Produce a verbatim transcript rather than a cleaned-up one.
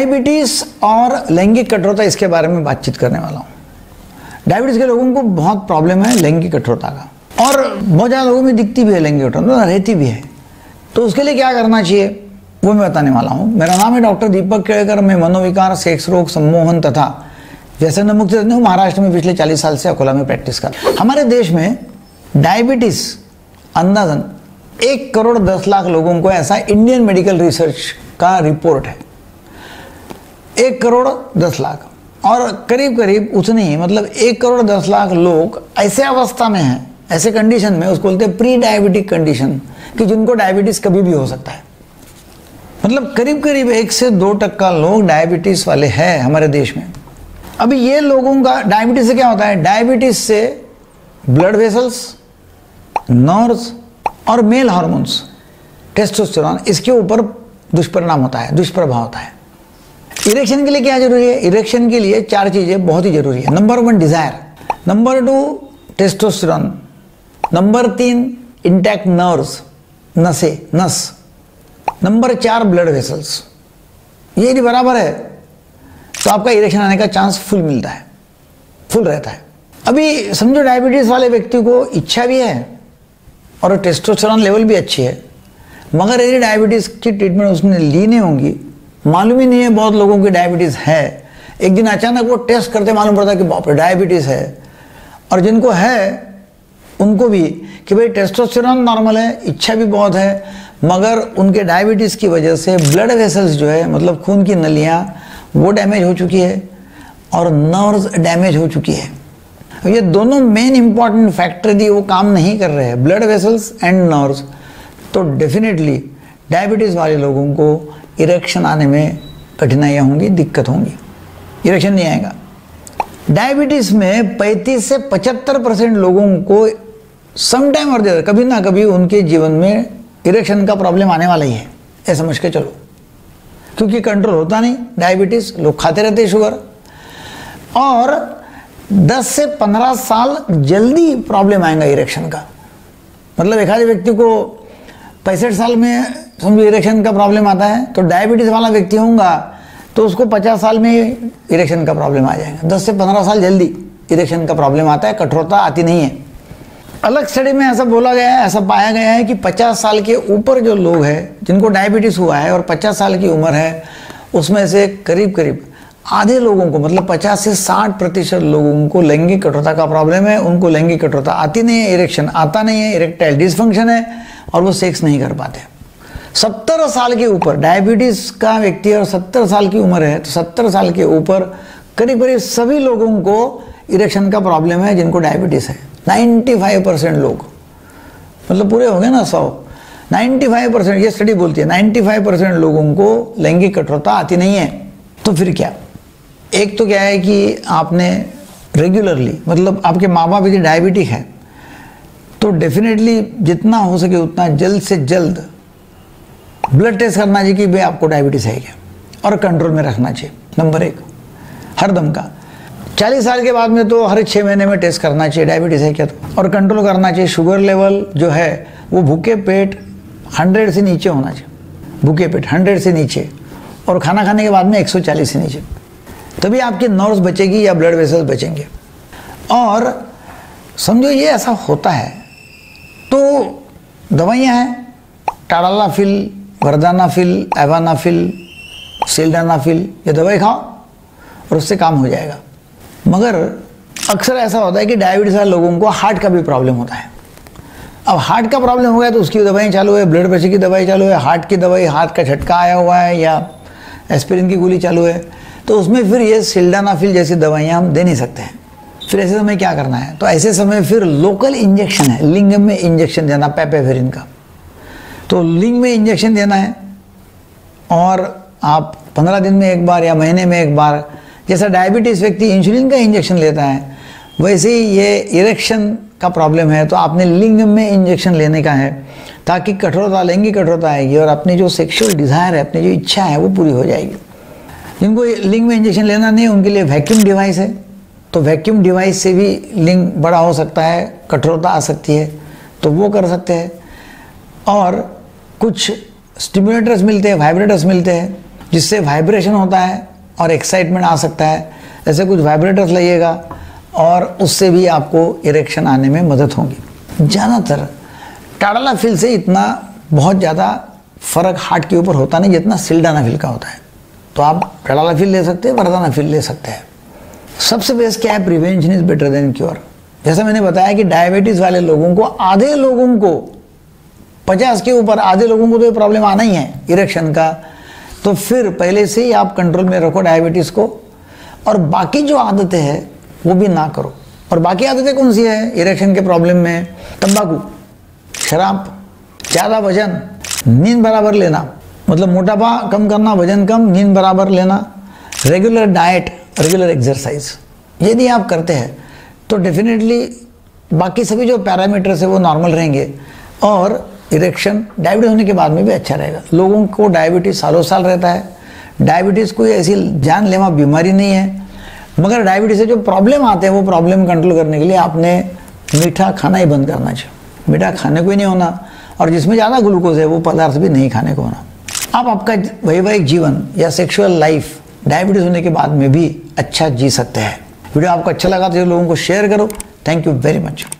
Diabetes और लैंगिक कठोरता, इसके बारे में बातचीत करने वाला हूँ। डायबिटीज के लोगों को बहुत प्रॉब्लम है लैंगिक कठोरता का, और बहुत ज़्यादा लोगों में दिखती भी है लैंगिक कठोरता, रहती भी है। तो उसके लिए क्या करना चाहिए वो मैं बताने वाला हूँ। मेरा नाम है डॉक्टर दीपक केड़कर। मैं मनोविकार, सेक्स रोग, सम्मोहन तथा व्यसन मुक्त हूँ। महाराष्ट्र में पिछले चालीस साल से अकोला में प्रैक्टिस कर। हमारे देश में डायबिटीज अंदाजन एक करोड़ दस लाख लोगों को, ऐसा इंडियन मेडिकल रिसर्च का रिपोर्ट है, एक करोड़ दस लाख। और करीब करीब उतने ही, मतलब एक करोड़ दस लाख लोग ऐसे अवस्था में हैं, ऐसे कंडीशन में, उसको बोलते हैं प्री डायबिटिक कंडीशन, कि जिनको डायबिटीज कभी भी हो सकता है। मतलब करीब करीब एक से दो टक्का लोग डायबिटीज वाले हैं हमारे देश में। अभी ये लोगों का डायबिटीज से क्या होता है? डायबिटीज से ब्लड वेसल्स, नर्व्स और मेल हार्मोन्स, टेस्टोस्टेरोन, इसके ऊपर दुष्परिणाम होता है, दुष्प्रभाव होता है। इरेक्शन के लिए क्या जरूरी है? इरेक्शन के लिए चार चीजें बहुत ही जरूरी है। Number one desire, number two testosterone, number तीन इंटैक्ट नर्व्स, नसे नस, नंबर चार ब्लड वेसल्स। ये यदि बराबर है तो आपका इरेक्शन आने का चांस फुल मिलता है, फुल रहता है। अभी समझो डायबिटीज वाले व्यक्ति को इच्छा भी है और टेस्टोस्टेरोन लेवल भी अच्छी है, मगर यदि डायबिटीज की ट्रीटमेंट उसने ली नहीं होंगी, मालूम ही नहीं है बहुत लोगों की डायबिटीज है, एक दिन अचानक वो टेस्ट करते मालूम पड़ता है कि बाप रे डायबिटीज है। और जिनको है उनको भी कि भाई टेस्टोस्टेरोन नॉर्मल है, इच्छा भी बहुत है, मगर उनके डायबिटीज की वजह से ब्लड वेसल्स जो है, मतलब खून की नलियां, वो डैमेज हो चुकी है और नर्व्स डैमेज हो चुकी है। ये दोनों मेन इंपॉर्टेंट फैक्टर यदि वो काम नहीं कर रहे हैं, ब्लड वेसल्स एंड नर्व्स, तो डेफिनेटली डायबिटीज वाले लोगों को इरेक्शन आने में कठिनाइयाँ होंगी, दिक्कत होंगी, इरेक्शन नहीं आएगा। डायबिटीज में पैंतीस से पचहत्तर परसेंट लोगों को सम टाइम और देर कभी ना कभी उनके जीवन में इरेक्शन का प्रॉब्लम आने वाला ही है, ऐसा समझ के चलो, क्योंकि कंट्रोल होता नहीं डायबिटीज, लोग खाते रहते हैं शुगर। और दस से पंद्रह साल जल्दी प्रॉब्लम आएगा इरेक्शन का। मतलब एक आधे व्यक्ति को पैंसठ साल में समझो इरेक्शन का प्रॉब्लम आता है, तो डायबिटीज वाला व्यक्ति होगा तो उसको पचास साल में इरेक्शन का प्रॉब्लम आ जाएगा। दस से पंद्रह साल जल्दी इरेक्शन का प्रॉब्लम आता है, कठोरता आती नहीं है। अलग स्टडी में ऐसा बोला गया है, ऐसा पाया गया है कि पचास साल के ऊपर जो लोग हैं जिनको डायबिटीज हुआ है और पचास साल की उम्र है, उसमें से करीब करीब आधे लोगों को, मतलब पचास से साठ प्रतिशत लोगों को लैंगिक कठोरता का प्रॉब्लम है। उनको लैंगिक कठोरता आती नहीं है, इरेक्शन आता नहीं है, इरेक्टाइल डिसफंक्शन है और वो सेक्स नहीं कर पाते। सत्तर साल के ऊपर डायबिटीज का व्यक्ति और सत्तर साल की उम्र है, तो सत्तर साल के ऊपर करीब करीब सभी लोगों को इरेक्शन का प्रॉब्लम है जिनको डायबिटीज है। पचानवे परसेंट लोग, मतलब पूरे हो गए ना सौ, पचानवे परसेंट, ये स्टडी बोलती है पचानवे परसेंट लोगों को लैंगिक कठोरता आती नहीं है। तो फिर क्या? एक तो क्या है कि आपने रेगुलरली, मतलब आपके माँ बाप यदि डायबिटिक है तो डेफिनेटली जितना हो सके उतना जल्द से जल्द ब्लड टेस्ट करना चाहिए कि भाई आपको डायबिटीज है क्या, और कंट्रोल में रखना चाहिए। नंबर एक, हरदम का। चालीस साल के बाद में तो हर छः महीने में टेस्ट करना चाहिए डायबिटीज है क्या, तो और कंट्रोल करना चाहिए। शुगर लेवल जो है वो भूखे पेट हंड्रेड से नीचे होना चाहिए, भूखे पेट हंड्रेड से नीचे, और खाना खाने के बाद में एक सौ चालीस से नीचे, तभी आपकी नर्व्स बचेगी या ब्लड वेसल्स बचेंगे। और समझो ये ऐसा होता है तो दवाइयाँ हैं, टाडालाफिल, वर्दानाफिल, एवानाफिल, सिल्डेनाफिल, ये दवाई खाओ और उससे काम हो जाएगा। मगर अक्सर ऐसा होता है कि डायबिटीज वाले लोगों को हार्ट का भी प्रॉब्लम होता है। अब हार्ट का प्रॉब्लम हो गया तो उसकी दवाई चालू है, ब्लड प्रेशर की दवाई चालू है, हार्ट की दवाई, हार्ट का झटका आया हुआ है या एस्पिरिन की गोली चालू है, तो उसमें फिर ये सिल्डेनाफिल जैसी दवाइयाँ हम दे नहीं सकते हैं। फिर ऐसे समय क्या करना है? तो ऐसे समय फिर लोकल इंजेक्शन है, लिंग में इंजेक्शन देना, पेपेफेरिन का। तो लिंग में इंजेक्शन देना है और आप पंद्रह दिन में एक बार या महीने में एक बार, जैसा डायबिटीज़ व्यक्ति इंसुलिन का इंजेक्शन लेता है वैसे ही ये इरेक्शन का प्रॉब्लम है तो आपने लिंग में इंजेक्शन लेने का है, ताकि कठोरता, लैंगिक कठोरता आएगी और अपनी जो सेक्सुअल डिज़ायर है, अपनी जो इच्छा है वो पूरी हो जाएगी। जिनको लिंग में इंजेक्शन लेना नहीं है उनके लिए वैक्यूम डिवाइस है, तो वैक्यूम डिवाइस से भी लिंग बड़ा हो सकता है, कठोरता आ सकती है, तो वो कर सकते हैं। और कुछ स्टिमुलेटर्स मिलते हैं, वाइब्रेटर्स मिलते हैं, जिससे वाइब्रेशन होता है और एक्साइटमेंट आ सकता है। ऐसे कुछ वाइब्रेटर्स लाइएगा और उससे भी आपको इरेक्शन आने में मदद होगी। ज़्यादातर टाडालाफिल से इतना बहुत ज़्यादा फ़र्क हार्ट के ऊपर होता नहीं जितना सिल्डेनाफिल का होता है। तो आप टाडालाफिल ले सकते हैं, वर्दानाफिल ले सकते हैं। सबसे बेस्ट क्या है, prevention is better than cure. जैसा मैंने बताया कि डायबिटीज़ वाले लोगों को, आधे लोगों को, पचास के ऊपर आधे लोगों को तो ये प्रॉब्लम आना ही है इरेक्शन का। तो फिर पहले से ही आप कंट्रोल में रखो डायबिटीज़ को, और बाकी जो आदतें हैं वो भी ना करो। और बाकी आदतें कौन सी है इरेक्शन के प्रॉब्लम में? तंबाकू, शराब, ज़्यादा वजन, नींद बराबर लेना, मतलब मोटापा कम करना, वजन कम, नींद बराबर लेना, रेगुलर डाइट, रेगुलर एक्सरसाइज। यदि आप करते हैं तो डेफिनेटली बाकी सभी जो पैरामीटर्स है वो नॉर्मल रहेंगे और इरेक्शन डायबिटीज़ होने के बाद में भी अच्छा रहेगा। लोगों को डायबिटीज़ सालों साल रहता है। डायबिटीज़ कोई ऐसी जानलेवा बीमारी नहीं है, मगर डायबिटीज़ से जो प्रॉब्लम आते हैं वो प्रॉब्लम कंट्रोल करने के लिए आपने मीठा खाना ही बंद करना चाहिए। मीठा खाने को ही नहीं होना, और जिसमें ज़्यादा ग्लूकोज है वो पदार्थ भी नहीं खाने को होना। आप आपका वैवाहिक जीवन या सेक्सुअल लाइफ डायबिटीज़ होने के बाद में भी अच्छा जी सकते हैं। वीडियो आपको अच्छा लगा तो लोगों को शेयर करो। Thank you very much.